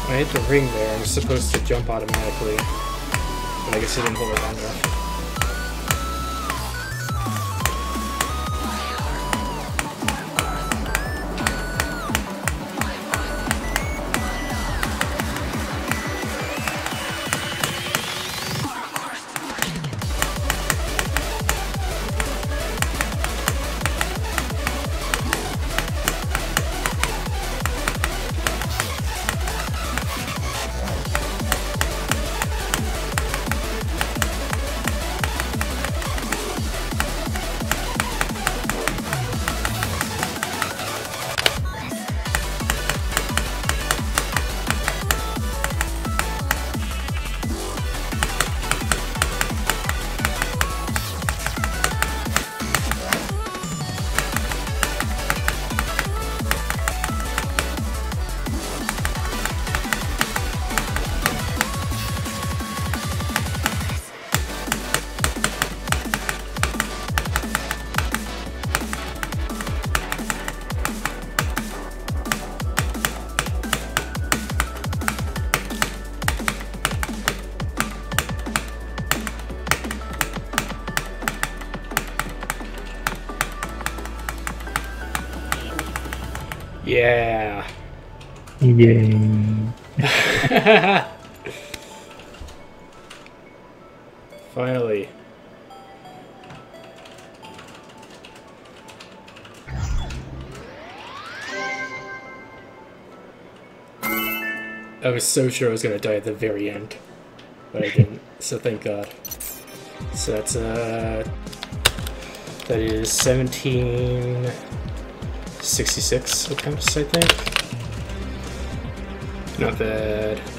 I hit the ring there, I'm supposed to jump automatically. But I guess I didn't hold it long enough. Yeah. Yay. Finally. I was so sure I was gonna die at the very end, but I didn't, so thank God. So that's that is 1766 attempts, I think. Not bad.